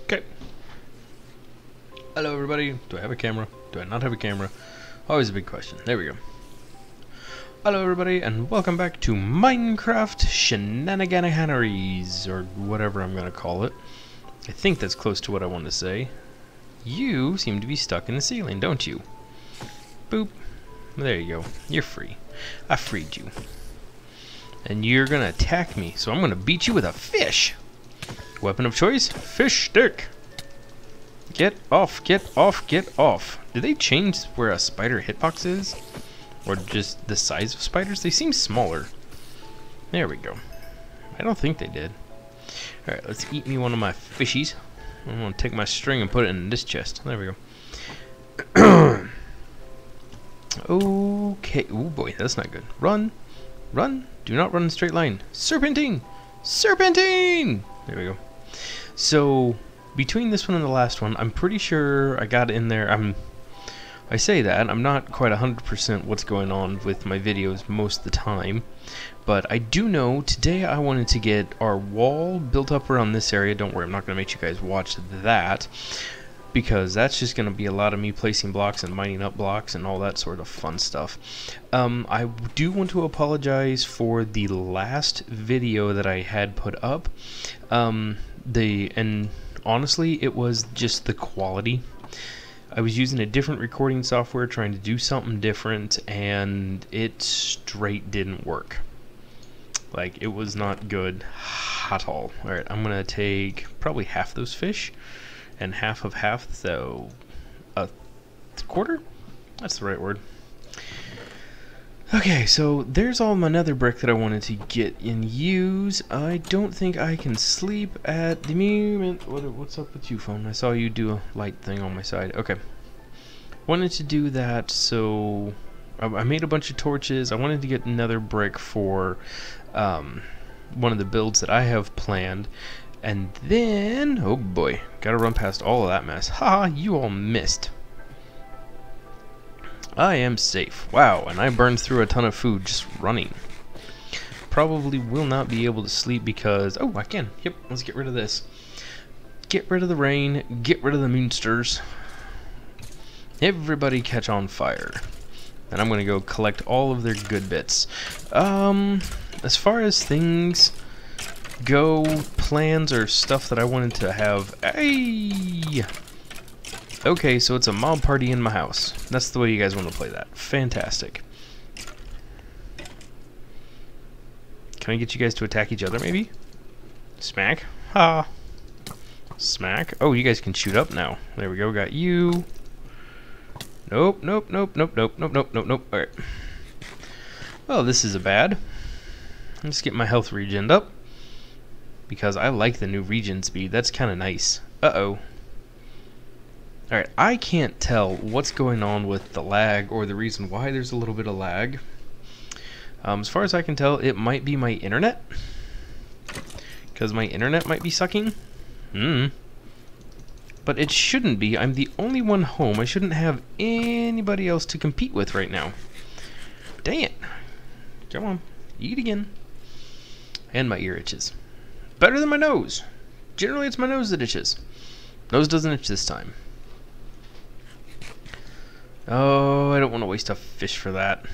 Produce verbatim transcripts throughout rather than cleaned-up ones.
Okay. Hello everybody. Do I have a camera? Do I not have a camera? Always a big question. There we go. Hello everybody and welcome back to Minecraft Shenaniganahaneries, or whatever I'm gonna call it. I think that's close to what I want to say. You seem to be stuck in the ceiling, don't you? Boop. There you go. You're free. I freed you. And you're gonna attack me, so I'm gonna beat you with a fish. Weapon of choice? Fish stick. Get off, get off, get off. Did they change where a spider hitbox is? Or just the size of spiders? They seem smaller. There we go. I don't think they did. Alright, let's eat me one of my fishies. I'm gonna take my string and put it in this chest. There we go. Okay. Oh boy, that's not good. Run. Run. Do not run in a straight line. Serpentine! Serpentine! There we go. So, between this one and the last one, I'm pretty sure I got in there. I'm, I say that, I'm not quite one hundred percent what's going on with my videos most of the time. But I do know today I wanted to get our wall built up around this area. Don't worry, I'm not going to make you guys watch that, because that's just going to be a lot of me placing blocks and mining up blocks and all that sort of fun stuff. Um, I do want to apologize for the last video that I had put up. Um, the and honestly, it was just the quality. I was using a different recording software trying to do something different, and it straight didn't work. Like, it was not good at all. Alright, I'm going to take probably half those fish. And half of half, so a quarter? That's the right word. Okay, so there's all my nether brick that I wanted to get and use. I don't think I can sleep at the moment. What, what's up with you, phone? I saw you do a light thing on my side. Okay. Wanted to do that, so I, I made a bunch of torches. I wanted to get nether brick for um, one of the builds that I have planned. And then, oh boy, gotta run past all of that mess. Haha, you all missed. I am safe. Wow, and I burned through a ton of food just running. Probably will not be able to sleep because, oh, I can. Yep, let's get rid of this. Get rid of the rain, get rid of the moonsters. Everybody catch on fire. And I'm gonna go collect all of their good bits. Um, as far as things go, plans or stuff that I wanted to have. Hey! Okay, so it's a mob party in my house. That's the way you guys want to play that. Fantastic. Can I get you guys to attack each other, maybe? Smack. Ha! Smack. Oh, you guys can shoot up now. There we go, got you. Nope, nope, nope, nope, nope, nope, nope, nope, nope. Alright. Well, this is a bad. Let's get my health regened up, because I like the new regen speed. That's kind of nice. Uh-oh. Alright, I can't tell what's going on with the lag or the reason why there's a little bit of lag. Um, as far as I can tell, it might be my internet. Because my internet might be sucking. Hmm. But it shouldn't be. I'm the only one home. I shouldn't have anybody else to compete with right now. Dang it. Come on. Eat again. And my ear itches. Better than my nose. Generally, it's my nose that itches. Nose doesn't itch this time. Oh, I don't want to waste a fish for that.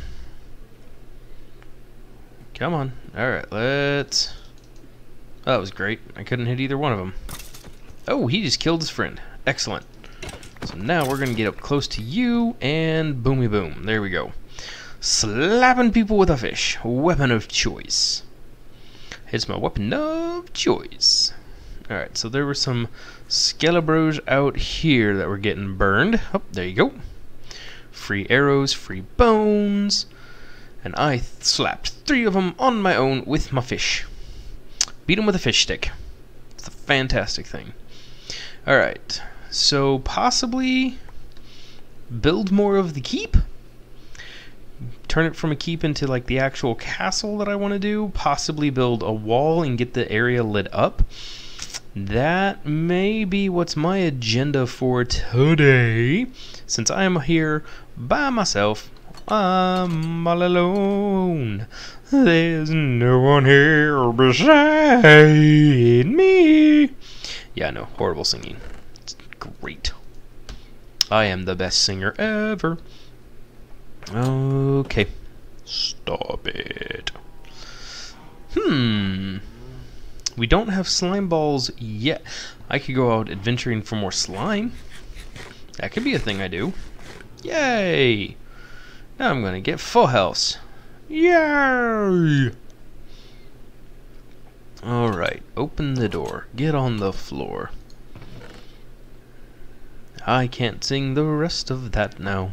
Come on. Alright, let's... Oh, that was great. I couldn't hit either one of them. Oh, he just killed his friend. Excellent. So now we're going to get up close to you, and boomy boom. There we go. Slapping people with a fish. Weapon of choice. It's my weapon of choice. Alright, so there were some Skelebros out here that were getting burned. Oh, there you go. Free arrows, free bones. And I slapped three of them on my own with my fish. Beat them with a fish stick. It's a fantastic thing. Alright, so possibly build more of the keep. Turn it from a keep into like the actual castle that I want to do. Possibly build a wall and get the area lit up. That may be what's my agenda for today. Since I am here by myself. I'm all alone. There's no one here beside me. Yeah, no, horrible singing. It's great. I am the best singer ever. Okay. Stop it. Hmm. We don't have slime balls yet. I could go out adventuring for more slime. That could be a thing I do. Yay! Now I'm gonna get full health. Yay! Alright, open the door. Get on the floor. I can't sing the rest of that now.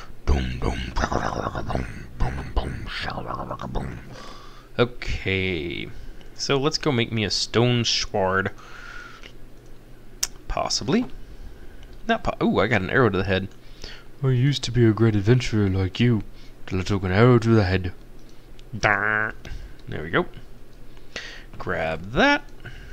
Okay. So let's go make me a stone sword. Possibly. Not po- Ooh, I got an arrow to the head. I used to be a great adventurer like you, till I took an arrow to the head. There we go. Grab that.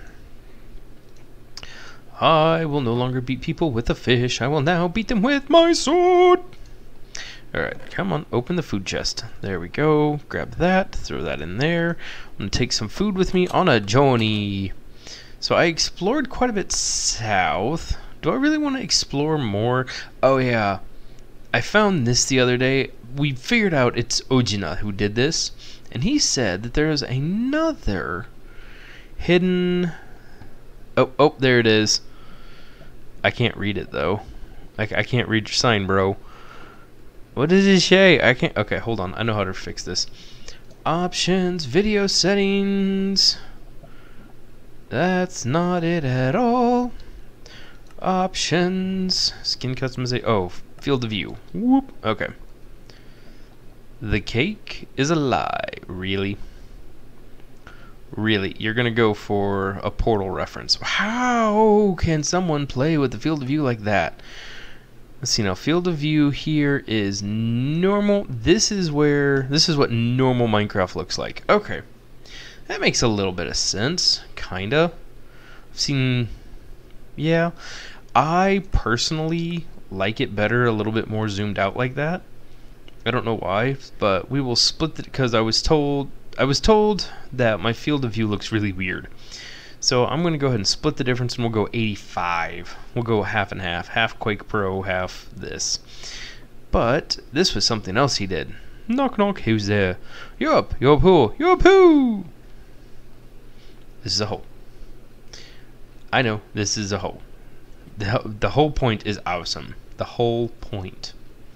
I will no longer beat people with a fish. I will now beat them with my sword. Alright, come on, open the food chest. There we go. Grab that, throw that in there. I'm going to take some food with me on a journey. So I explored quite a bit south. Do I really want to explore more? Oh yeah, I found this the other day. We figured out it's Ojina who did this. And he said that there is another hidden... Oh, oh, there it is. I can't read it though. I, I can't read your sign, bro. What does it say? I can't. Okay, hold on. I know how to fix this. Options, video settings. That's not it at all. Options, skin customization. Oh, field of view. Whoop. Okay. The cake is a lie. Really? Really? You're gonna go for a Portal reference. How can someone play with the field of view like that? Let's see now. Field of view here is normal. This is where, this is what normal Minecraft looks like. Okay. That makes a little bit of sense. Kinda. I've seen, yeah. I personally like it better a little bit more zoomed out like that. I don't know why, but we will split it because I was told, I was told that my field of view looks really weird. So I'm going to go ahead and split the difference and we'll go eighty-five. We'll go half and half. Half Quake Pro, half this. But this was something else he did. Knock knock, who's there? Yup, yup who? Yup who? This is a hole. I know, this is a hole. The, the whole point is awesome. The whole point.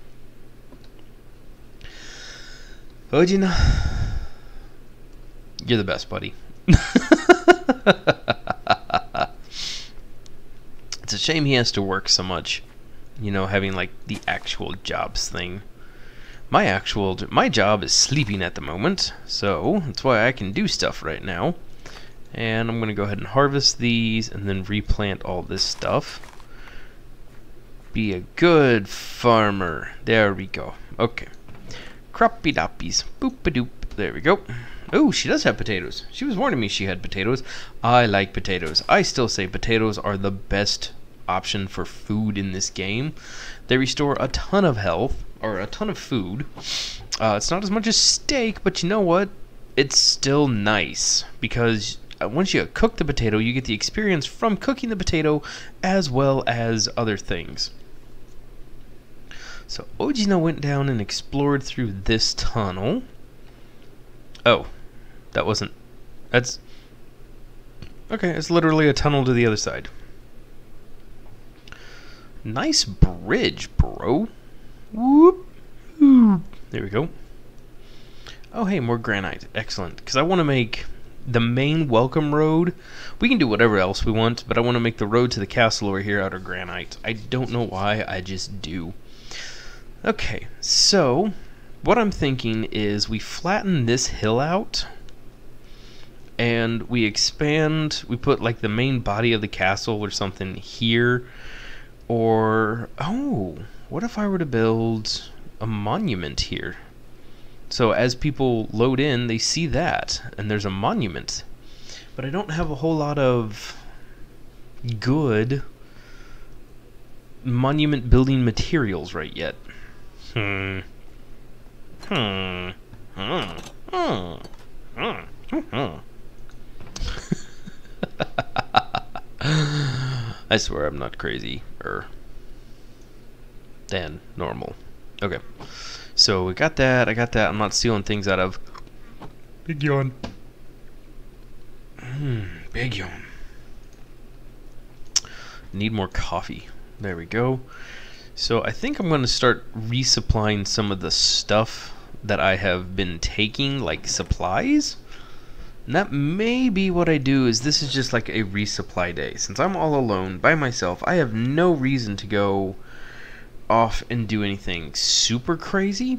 Ojina, you're the best, buddy. It's a shame he has to work so much, you know, having like the actual jobs thing. My actual my job is sleeping at the moment, so that's why I can do stuff right now. And I'm gonna go ahead and harvest these and then replant all this stuff. Be a good farmer. There we go. Okay. Croppy doppies. Boop a doop. There we go. Oh, she does have potatoes. She was warning me she had potatoes. I like potatoes. I still say potatoes are the best option for food in this game. They restore a ton of health, or a ton of food. Uh, it's not as much as steak, but you know what? It's still nice, because once you cook the potato, you get the experience from cooking the potato as well as other things. So Ojina went down and explored through this tunnel. Oh, that wasn't... That's... Okay, it's literally a tunnel to the other side. Nice bridge, bro. Whoop. Whoop. There we go. Oh, hey, more granite. Excellent. Because I want to make the main welcome road. We can do whatever else we want, but I want to make the road to the castle over here out of granite. I don't know why, I just do. Okay, so what I'm thinking is we flatten this hill out and we expand, we put like the main body of the castle or something here. Or, oh, what if I were to build a monument here? So as people load in, they see that, and there's a monument. But I don't have a whole lot of good monument building materials right yet. Hmm. Hmm. Hmm. Hmm. Hmm. Hmm. I swear I'm not crazy er than normal. Okay. So we got that. I got that. I'm not stealing things out of. Big yawn. Mm, big yawn. Need more coffee. There we go. So I think I'm going to start resupplying some of the stuff that I have been taking, like supplies. And that may be what I do, is this is just like a resupply day. Since I'm all alone by myself, I have no reason to go off and do anything super crazy.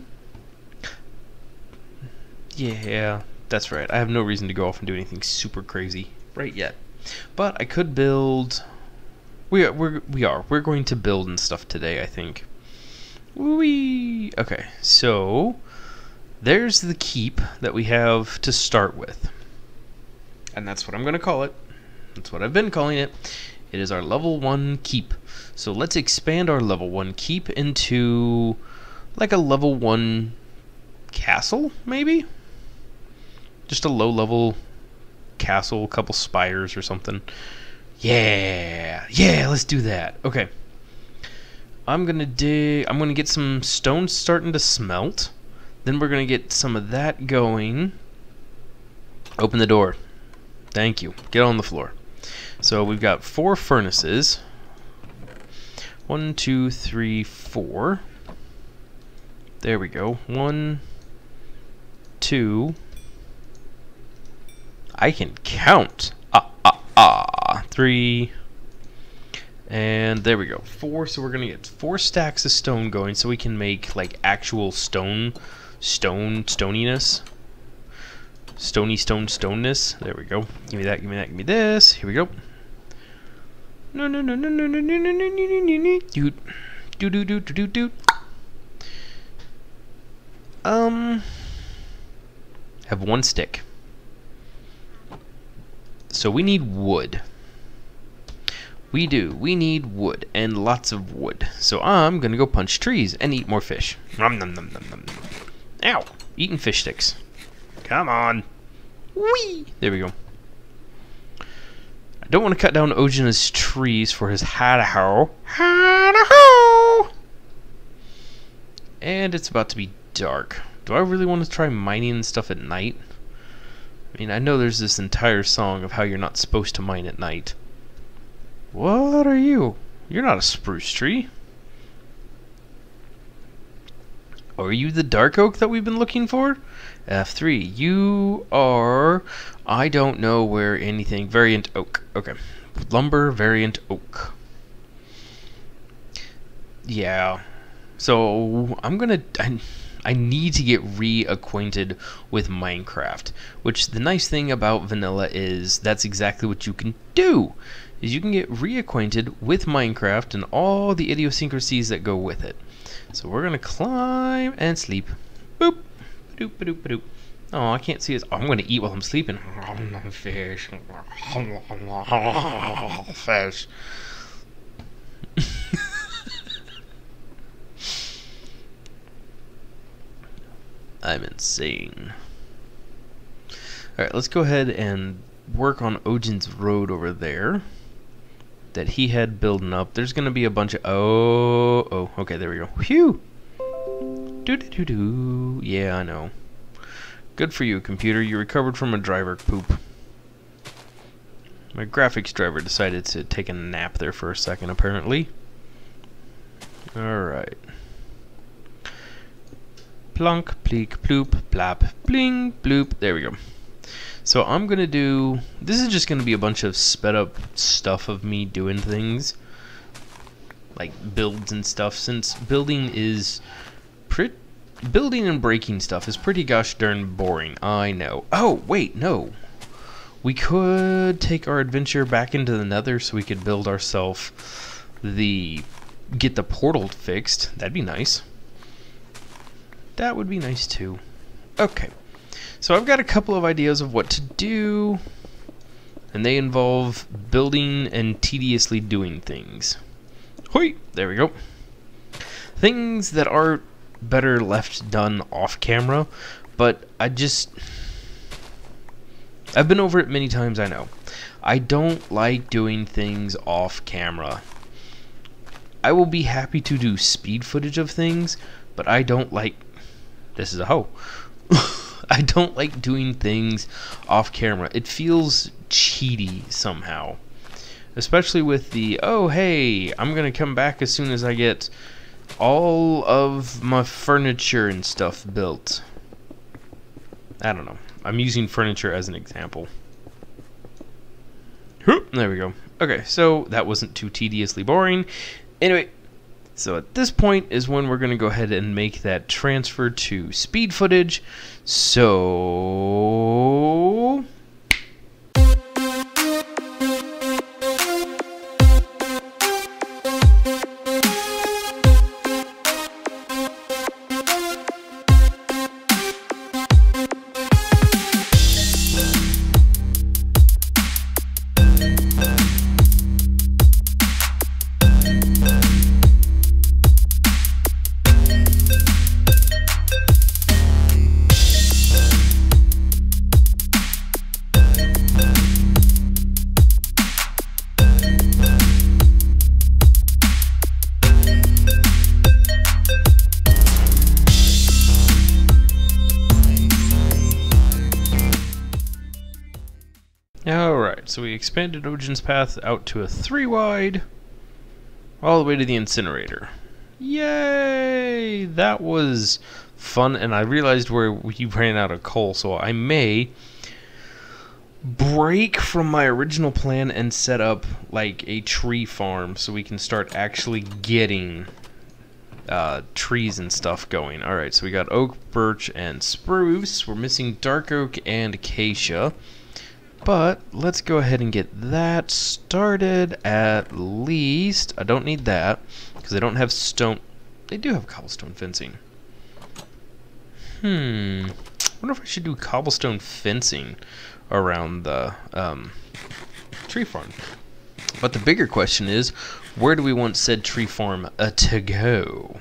Yeah, that's right. I have no reason to go off and do anything super crazy right yet. But I could build. We are. We're, we are. We're going to build and stuff today, I think. Wee. Okay, so there's the keep that we have to start with. And that's what I'm going to call it. That's what I've been calling it. It is our level one keep. So let's expand our level one keep into like a level one castle, maybe? Just a low level castle, a couple spires or something. Yeah, yeah, let's do that. Okay. I'm gonna dig, I'm gonna get some stone starting to smelt. Then we're gonna get some of that going. Open the door. Thank you. Get on the floor. So we've got four furnaces. One, two, three, four. There we go. One, two. I can count. Ah, ah, ah. Three. And there we go. Four. So we're going to get four stacks of stone going so we can make like actual stone, stone, stoniness. Stony stone stoneness. There we go. Give me that, give me that, give me this. Here we go. No no no no no no no no no no no no do do do do do do. Um have one stick. So we need wood. We do. We need wood and lots of wood. So I'm gonna go punch trees and eat more fish. Nom nom nom nom nom. Ow! Eating fish sticks. Come on. Whee! There we go. I don't want to cut down Ojina's trees for his hada-ho. Hada-ho! And it's about to be dark. Do I really want to try mining and stuff at night? I mean, I know there's this entire song of how you're not supposed to mine at night. What are you? You're not a spruce tree. Are you the dark oak that we've been looking for? F three. You are... I don't know where anything... Variant oak. Okay. Lumber variant oak. Yeah. So, I'm gonna... I, I need to get reacquainted with Minecraft. Which, the nice thing about vanilla is that's exactly what you can do. Is you can get reacquainted with Minecraft and all the idiosyncrasies that go with it. So we're gonna climb and sleep. Boop. Ba-doop, ba-doop, ba-doop. Oh, I can't see this. Oh, I'm gonna eat while I'm sleeping. Fish. Fish. I'm insane. Alright, let's go ahead and work on Ojin's road over there that he had building up. There's gonna be a bunch of... Oh, oh, okay, there we go. Phew! Doo-doo-doo-doo. Yeah, I know. Good for you, computer. You recovered from a driver poop. My graphics driver decided to take a nap there for a second, apparently. Alright. Plunk, pleek, ploop, plap, bling, bloop. There we go. So I'm gonna do... This is just gonna be a bunch of sped up stuff of me doing things. Like builds and stuff, since building is... Pretty... Building and breaking stuff is pretty gosh darn boring, I know. Oh, wait, no. We could take our adventure back into the nether so we could build ourselves the... Get the portal fixed. That'd be nice. That would be nice too. Okay. So I've got a couple of ideas of what to do. And they involve building and tediously doing things. Hoi! There we go. Things that are better left done off camera, but I just I've been over it many times, I know. I don't like doing things off camera. I will be happy to do speed footage of things, but I don't like... This is a hoe. I don't like doing things off camera. It feels cheaty somehow. Especially with the, oh hey, I'm gonna come back as soon as I get all of my furniture and stuff built. I don't know. I'm using furniture as an example. There we go. Okay, so that wasn't too tediously boring. Anyway, so at this point is when we're going to go ahead and make that transfer to speed footage. So... Alright, so we expanded Ogin's path out to a three wide, all the way to the incinerator. Yay! That was fun, and I realized where we ran out of coal, so I may break from my original plan and set up like a tree farm so we can start actually getting uh, trees and stuff going. Alright, so we got oak, birch, and spruce. We're missing dark oak and acacia. But let's go ahead and get that started at least. I don't need that because I don't have stone. They do have cobblestone fencing. Hmm. I wonder if I should do cobblestone fencing around the um, tree farm. But the bigger question is, where do we want said tree farm uh, to go?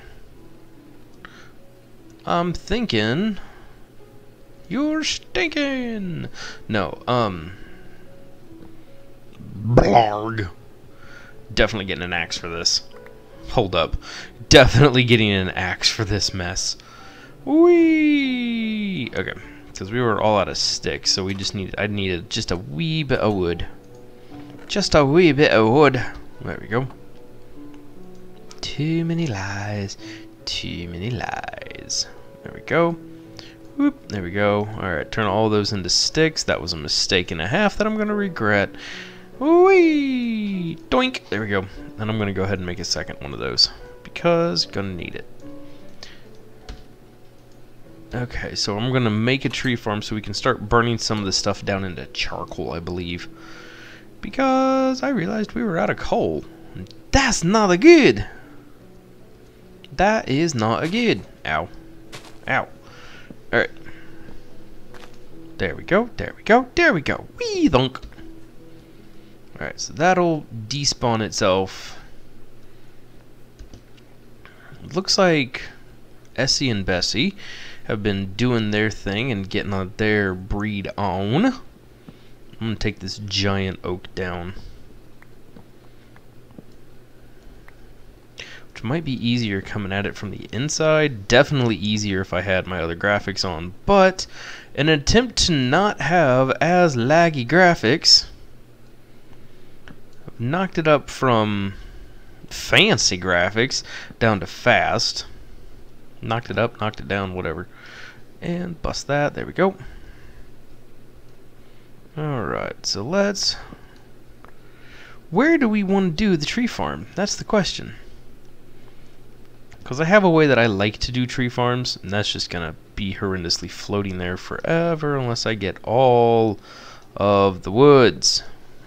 I'm thinking... You're stinking! No, um... Blarg. Definitely getting an axe for this. Hold up. Definitely getting an axe for this mess. Whee! Okay, because we were all out of sticks, so we just needed... I needed just a wee bit of wood. Just a wee bit of wood. There we go. Too many lies. Too many lies. There we go. Whoop, there we go. Alright, turn all those into sticks. That was a mistake and a half that I'm going to regret. Whee! Doink! There we go. And I'm going to go ahead and make a second one of those. Because I'm going to need it. Okay, so I'm going to make a tree farm so we can start burning some of the stuff down into charcoal, I believe. Because I realized we were out of coal. That's not a good! That is not a good. Ow. Ow. Alright. There we go, there we go, there we go. Wee thunk. Alright, so that'll despawn itself. Looks like Essie and Bessie have been doing their thing and getting on their breed on. I'm gonna take this giant oak down. Might be easier coming at it from the inside. Definitely easier if I had my other graphics on, but in an attempt to not have as laggy graphics, I've knocked it up from fancy graphics down to fast. Knocked it up, knocked it down, whatever. And bust that. There we go. Alright, so let's... Where do we want to do the tree farm? That's the question. Because I have a way that I like to do tree farms, and that's just going to be horrendously floating there forever unless I get all of the woods.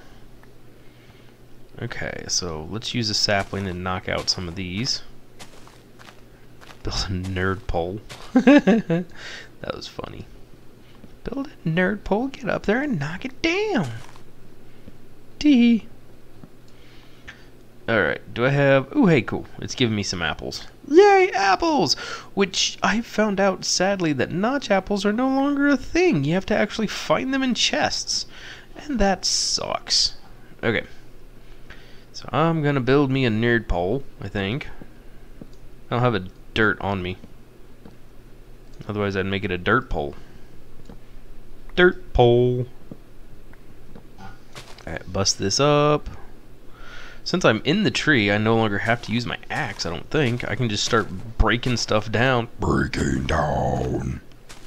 Okay, so let's use a sapling and knock out some of these. Build a nerd pole. That was funny. Build a nerd pole, get up there and knock it down. Tee. Alright, do I have... Ooh, hey, cool. It's giving me some apples. Yay, apples, which I found out sadly that notch apples are no longer a thing. You have to actually find them in chests, and that sucks. Okay, so I'm gonna build me a nerd pole, I think. I don't have a dirt on me. Otherwise I'd make it a dirt pole. Dirt pole. Alright, bust this up. Since I'm in the tree, I no longer have to use my axe, I don't think. I can just start breaking stuff down. Breaking down.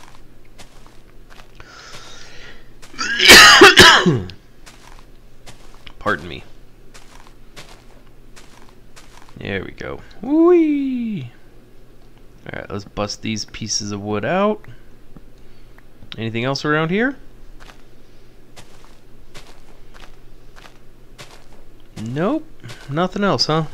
Pardon me. There we go. Whee! Alright, let's bust these pieces of wood out. Anything else around here? Nope. Nothing else, huh?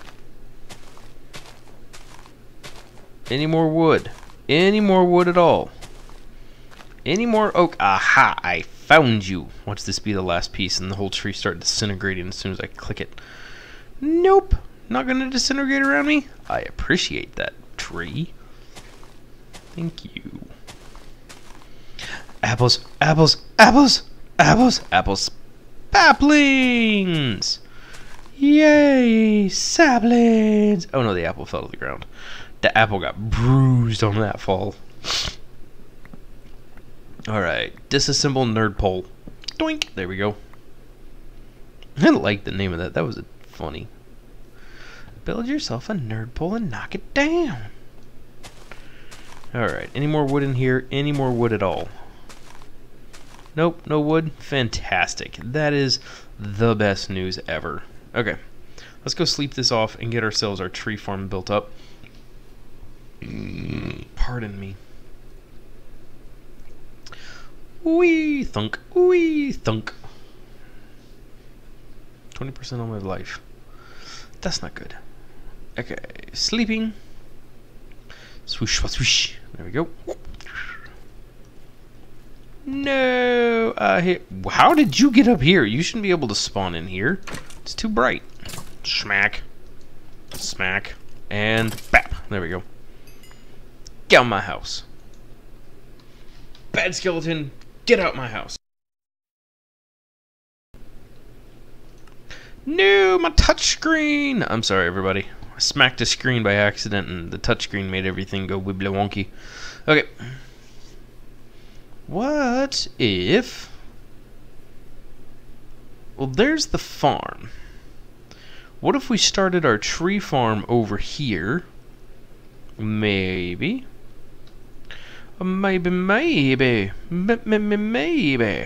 Any more wood? Any more wood at all? Any more oak? Aha! I found you! Watch this be the last piece and the whole tree start disintegrating as soon as I click it. Nope! Not gonna disintegrate around me? I appreciate that, tree. Thank you. Apples, apples, apples, apples, apples, saplings! Yay, saplings! Oh no, the apple fell to the ground. The apple got bruised on that fall. Alright, disassemble nerd pole. Doink! There we go. I like the name of that. That was funny. Build yourself a nerd pole and knock it down. Alright, any more wood in here? Any more wood at all? Nope, no wood? Fantastic. That is the best news ever. Okay, let's go sleep this off and get ourselves our tree farm built up. Pardon me. Wee thunk, wee thunk. twenty percent on my life. That's not good. Okay, sleeping. Swoosh, swoosh. There we go. No, I hit. How did you get up here? You shouldn't be able to spawn in here. It's too bright. Smack. Smack. And bap. There we go. Get out of my house. Bad skeleton, get out my house. No, my touchscreen! I'm sorry, everybody. I smacked a screen by accident, and the touchscreen made everything go wibbly wonky. Okay. What if... Well, there's the farm. What if we started our tree farm over here? Maybe. Maybe, maybe. Maybe.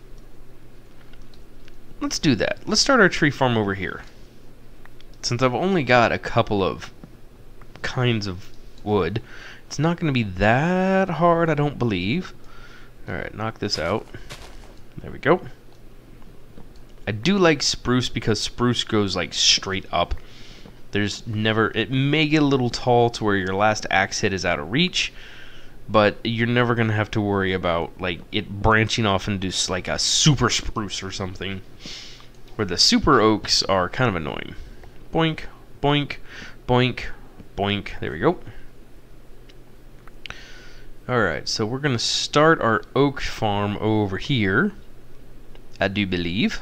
Let's do that. Let's start our tree farm over here. Since I've only got a couple of kinds of wood, it's not going to be that hard, I don't believe. Alright, knock this out. There we go. I do like spruce because spruce goes like straight up. There's never... It may get a little tall to where your last axe hit is out of reach, but you're never going to have to worry about like it branching off into like a super spruce or something. Where the super oaks are kind of annoying. Boink, boink, boink, boink. There we go. Alright, so we're going to start our oak farm over here, I do believe.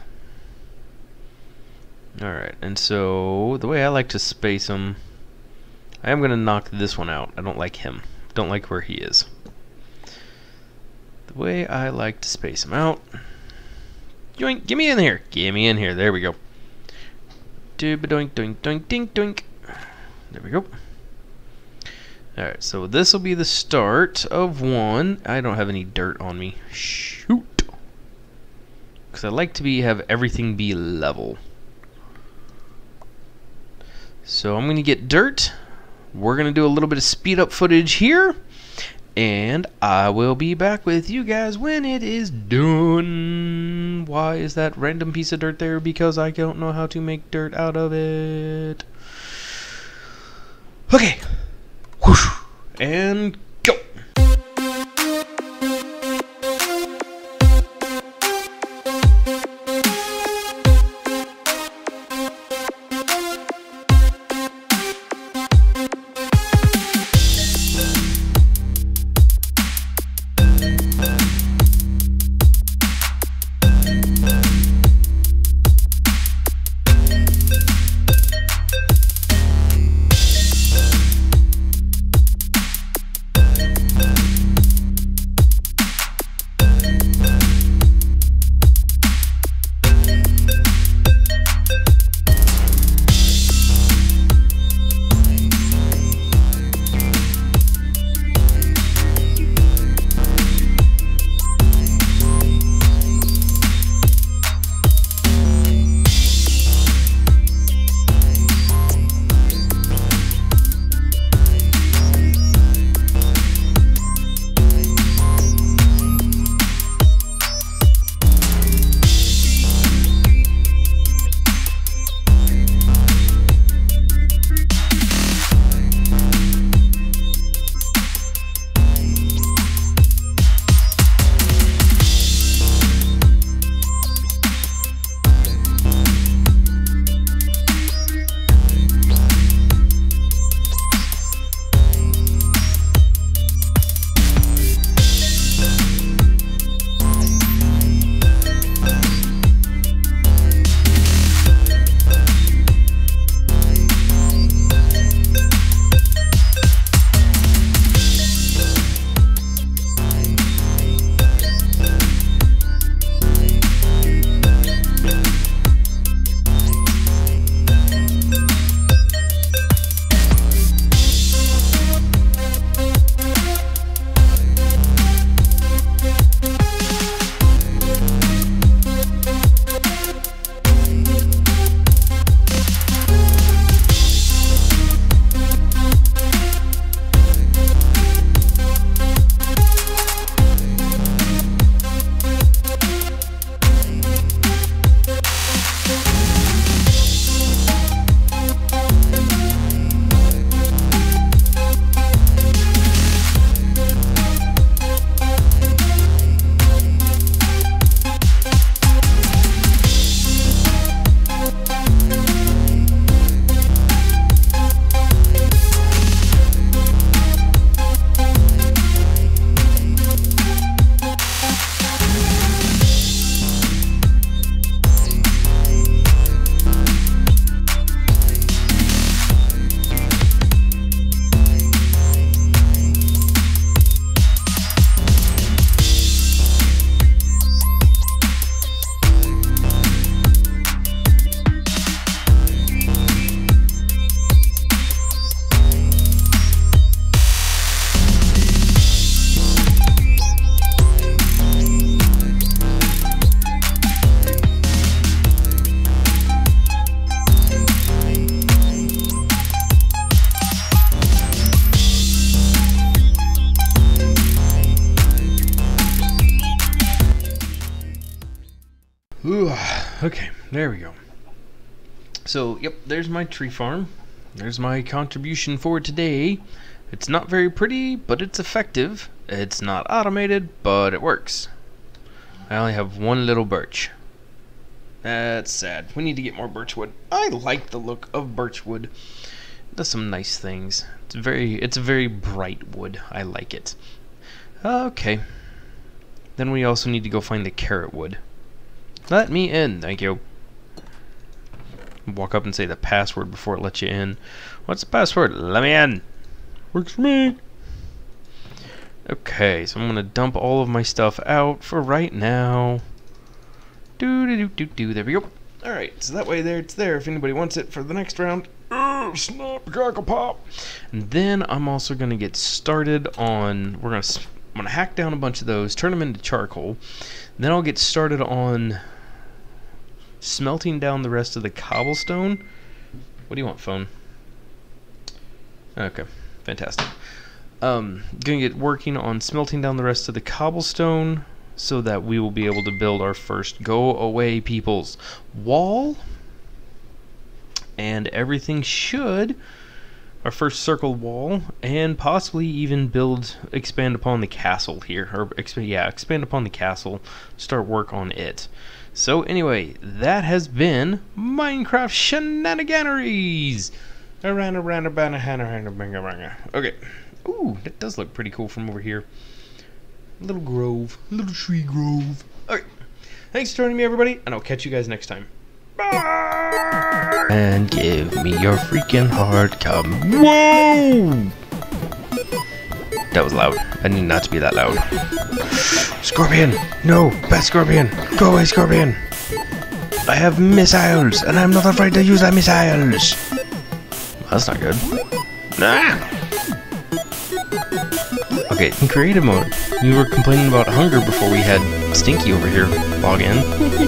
Alright, and so the way I like to space them, I am going to knock this one out. I don't like him. Don't like where he is. The way I like to space them out. Yoink, get me in here. Get me in here. There we go. Doink, doink, doink, dink, doink. There we go. Alright, so this will be the start of one. I don't have any dirt on me. Shoot. Because I like to be have everything be level. So I'm going to get dirt. We're going to do a little bit of speed up footage here. And I will be back with you guys when it is done. Why is that random piece of dirt there? Because I don't know how to make dirt out of it. Okay. Whoosh. And go. There we go. So, yep, there's my tree farm. There's my contribution for today. It's not very pretty, but it's effective. It's not automated, but it works. I only have one little birch. That's sad. We need to get more birchwood. I like the look of birchwood. It does some nice things. It's very, it's a very bright wood. I like it. Okay. Then we also need to go find the carrot wood. Let me in, thank you. Walk up and say the password before it lets you in. What's the password? Let me in. Works for me. Okay, so I'm gonna dump all of my stuff out for right now. Do do do do do. There we go. All right, so that way there it's there if anybody wants it for the next round. Oh, snap, crackle pop. And then I'm also gonna get started on. We're gonna. I'm gonna hack down a bunch of those, turn them into charcoal. Then I'll get started on smelting down the rest of the cobblestone. What do you want, phone? Okay, fantastic. Um, gonna get working on smelting down the rest of the cobblestone so that we will be able to build our first go away people's wall. And everything should, our first circle wall, and possibly even build, expand upon the castle here, or expand, yeah, expand upon the castle, start work on it. So anyway, that has been Minecraft Shenaniganeries. Okay. Ooh, that does look pretty cool from over here. A little grove, a little tree grove. Okay. Thanks for joining me, everybody, and I'll catch you guys next time. Bye! And give me your freaking heart, come. Whoa! That was loud. I need not to be that loud. Scorpion! No! Bad Scorpion! Go away, Scorpion! I have missiles, and I'm not afraid to use the missiles! That's not good. Nah! Okay, in creative mode, you were complaining about hunger before we had Stinky over here log in.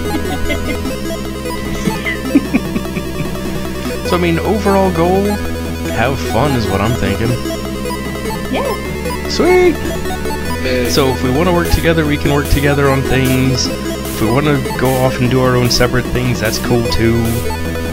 So, I mean, overall goal, have fun is what I'm thinking. Yeah. Sweet! So if we want to work together, we can work together on things. If we want to go off and do our own separate things, that's cool too.